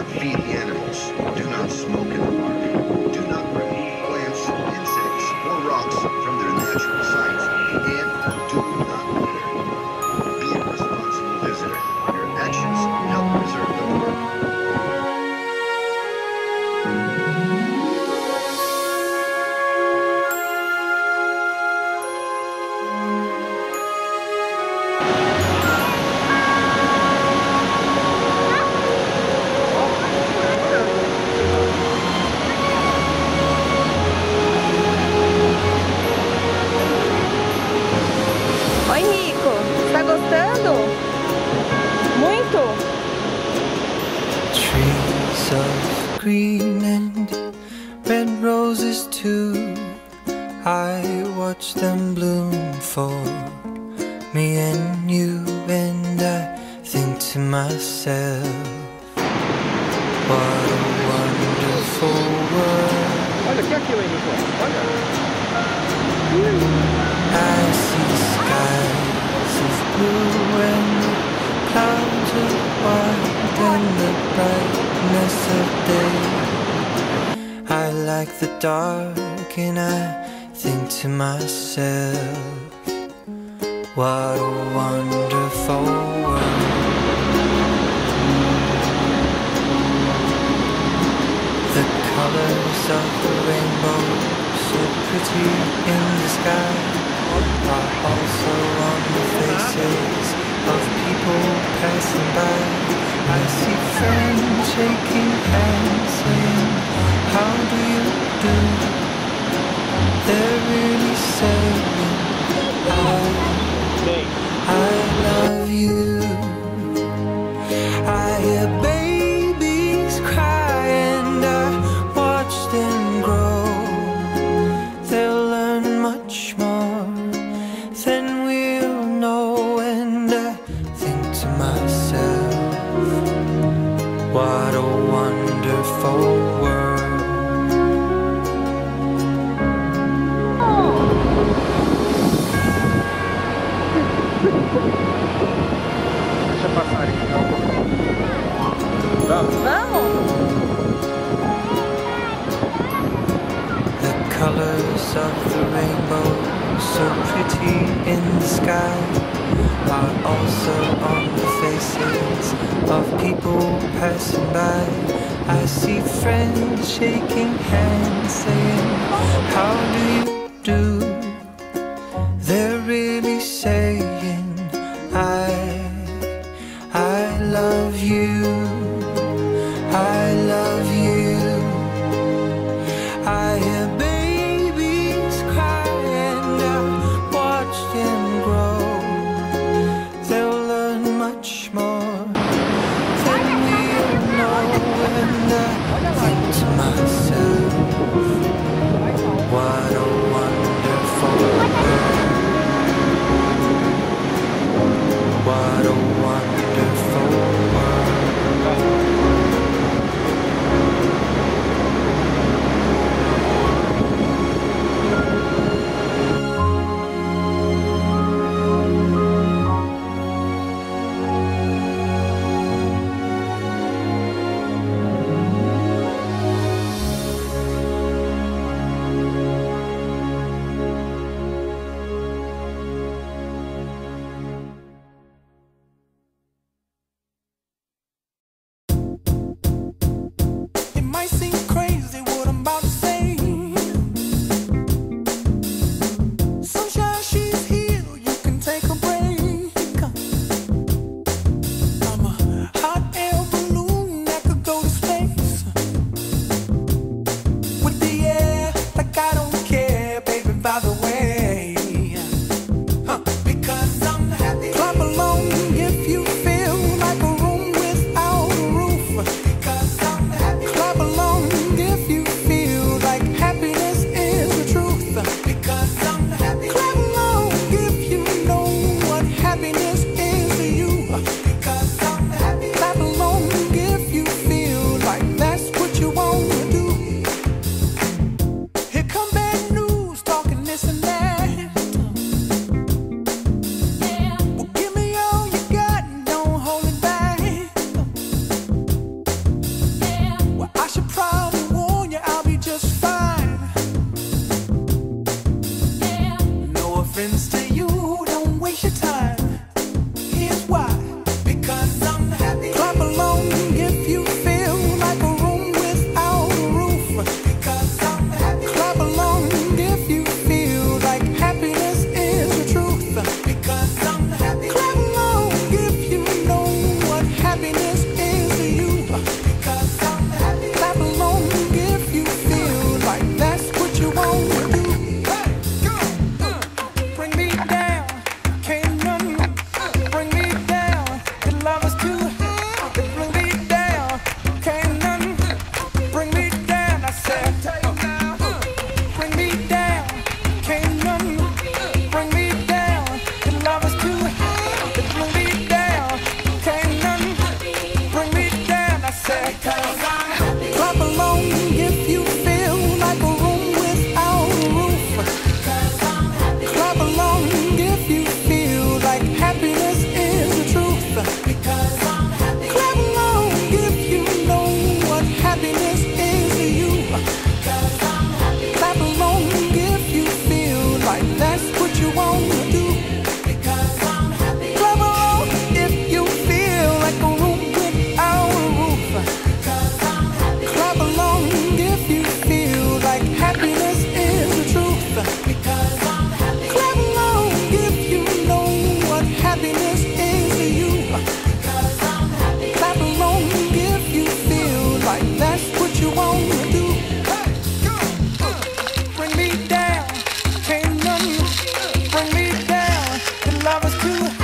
feed the animals. Do not smoke in the park. Do not remove plants, insects, or rocks from their natural sites. And do not litter. Be a responsible visitor. Your actions help preserve the park. Oi, Rico, tá gostando? Muito? Trees of green and red roses too, I watch them bloom for me and you, and I think to myself, what a wonderful world. Olha, o que é aquilo aí, Nico? Olha. I see skies of blue and clouds of white and the brightness of day. I like the dark and I think to myself, what a wonderful world. The colors of the rainbow, so pretty in the sky, are also on the faces of people passing by. I see friends shaking hands saying, how do you do? They're really saying, I love you. I hear babies cry and I watch them grow. They'll learn much more than we'll know, and I think to myself, what a wonderful world. Deixa passar aí. Vamos. Vamos? The colors of the rainbow, so pretty in the sky, are also on the faces of people passing by. I see friends shaking hands saying, how do you do? They're really saying, I love you. I love you. I hear babies cry and I watch them grow. They'll learn much more than we'll know, and I think to myself, what a wonderful happens to you, don't waste your time. Here's why. Because I'm happy. Clap along if you feel like a room without a roof. Because I'm happy. Clap along if you feel like happiness is the truth. Because I'm happy. Clap along if you know what happiness is to you. Because I'm happy. Clap along if you feel like that's what you want to do. Bring me down, can't none bring me down. The love is too bring me down, can't none bring me down. I said, bring me down, can't none bring me down. The love is too bring me down, can't none bring me down. I said, clap along if you feel like a room without a roof. Clap along if you feel like happiness is the truth. Because I'm happy. Clap along if you know what happiness is to you. Because I'm happy. Clap along if you feel like that's what you want to do. Because I'm happy. Clap along if you feel like a room without a roof. Because I'm happy. Clap along if you feel like happiness is the truth. Because I'm happy. Clap along if you know what happiness is to you. Because I'm happy. Clap along if you feel like that's what you want to do. Bring me down, can't none bring me down. The love is too